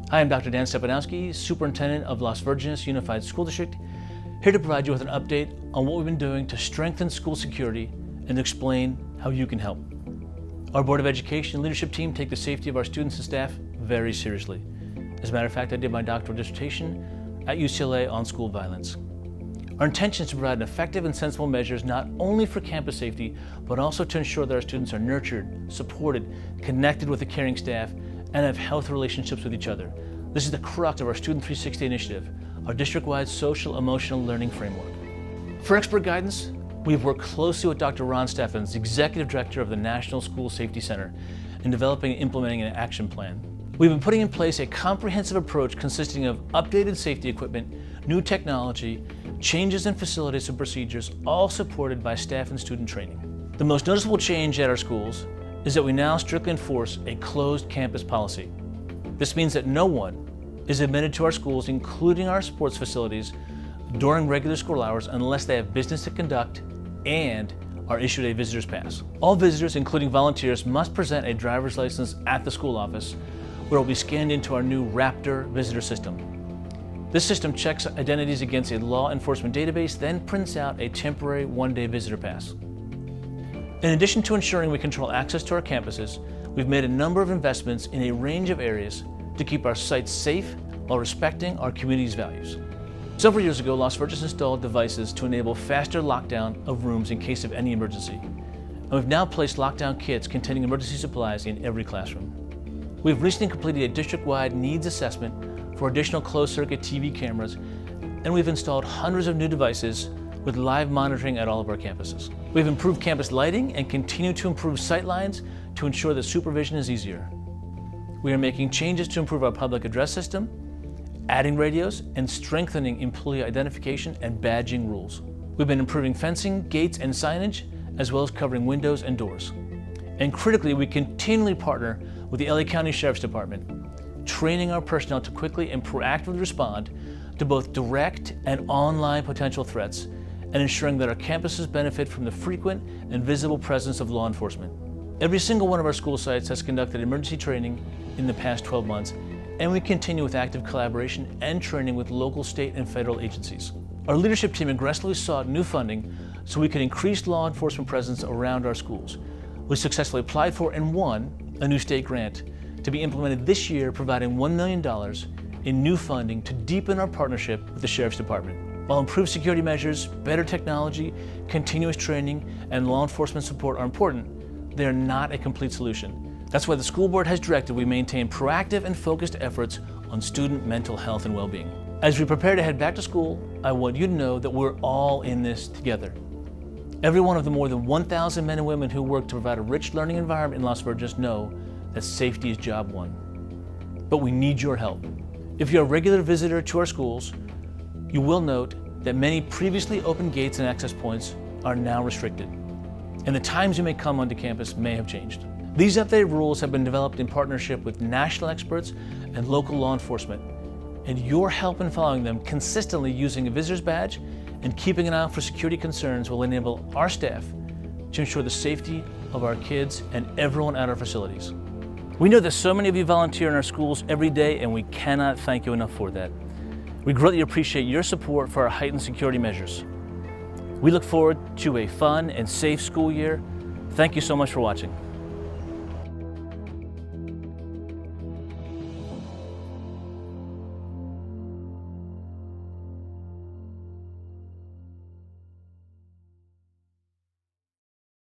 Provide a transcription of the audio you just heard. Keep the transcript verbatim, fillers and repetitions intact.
Hi, I'm Doctor Dan Stepenosky, Superintendent of Las Virgenes Unified School District, here to provide you with an update on what we've been doing to strengthen school security and explain how you can help. Our Board of Education and leadership team take the safety of our students and staff very seriously. As a matter of fact, I did my doctoral dissertation at U C L A on school violence. Our intention is to provide effective and sensible measures not only for campus safety, but also to ensure that our students are nurtured, supported, connected with a caring staff, and have healthy relationships with each other. This is the crux of our Student three sixty initiative, our district-wide social emotional learning framework. For expert guidance, we've worked closely with Doctor Ron Steffens, Executive Director of the National School Safety Center, in developing and implementing an action plan. We've been putting in place a comprehensive approach consisting of updated safety equipment, new technology, changes in facilities and procedures, all supported by staff and student training. The most noticeable change at our schools is that we now strictly enforce a closed campus policy. This means that no one is admitted to our schools, including our sports facilities, during regular school hours unless they have business to conduct and are issued a visitor's pass. All visitors, including volunteers, must present a driver's license at the school office, where it will be scanned into our new Raptor visitor system. This system checks identities against a law enforcement database, then prints out a temporary one-day visitor pass. In addition to ensuring we control access to our campuses, we've made a number of investments in a range of areas to keep our sites safe while respecting our community's values. Several years ago, Las Virgenes installed devices to enable faster lockdown of rooms in case of any emergency. And we've now placed lockdown kits containing emergency supplies in every classroom. We've recently completed a district-wide needs assessment for additional closed-circuit T V cameras, and we've installed hundreds of new devices with live monitoring at all of our campuses. We've improved campus lighting and continue to improve sightlines to ensure that supervision is easier. We are making changes to improve our public address system, adding radios, and strengthening employee identification and badging rules. We've been improving fencing, gates, and signage, as well as covering windows and doors. And critically, we continually partner with the L A County Sheriff's Department, training our personnel to quickly and proactively respond to both direct and online potential threats, and ensuring that our campuses benefit from the frequent and visible presence of law enforcement. Every single one of our school sites has conducted emergency training in the past twelve months, and we continue with active collaboration and training with local, state, and federal agencies. Our leadership team aggressively sought new funding so we could increase law enforcement presence around our schools. We successfully applied for and won a new state grant to be implemented this year, providing one million dollars in new funding to deepen our partnership with the Sheriff's Department. While improved security measures, better technology, continuous training, and law enforcement support are important, they are not a complete solution. That's why the school board has directed we maintain proactive and focused efforts on student mental health and well-being. As we prepare to head back to school, I want you to know that we're all in this together. Every one of the more than one thousand men and women who work to provide a rich learning environment in Las Virgenes know that safety is job one. But we need your help. If you're a regular visitor to our schools, you will note that many previously open gates and access points are now restricted, and the times you may come onto campus may have changed. These updated rules have been developed in partnership with national experts and local law enforcement, and your help in following them consistently using a visitor's badge and keeping an eye out for security concerns will enable our staff to ensure the safety of our kids and everyone at our facilities. We know that so many of you volunteer in our schools every day, and we cannot thank you enough for that. We greatly appreciate your support for our heightened security measures. We look forward to a fun and safe school year. Thank you so much for watching.